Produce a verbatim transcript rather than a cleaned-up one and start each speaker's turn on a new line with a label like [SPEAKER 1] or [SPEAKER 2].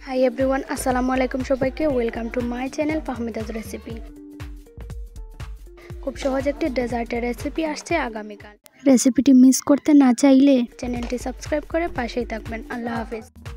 [SPEAKER 1] Hi everyone, আসসালামু আলাইকুম সবাইকে। Welcome to my channel Fahmida's recipe. খুব সহজ একটি ডেজার্টের রেসিপি আসছে আগামীকাল। রেসিপিটি মিস করতে না চাইলে চ্যানেলটি সাবস্ক্রাইব করে পাশেই থাকবেন। আল্লাহ হাফেজ।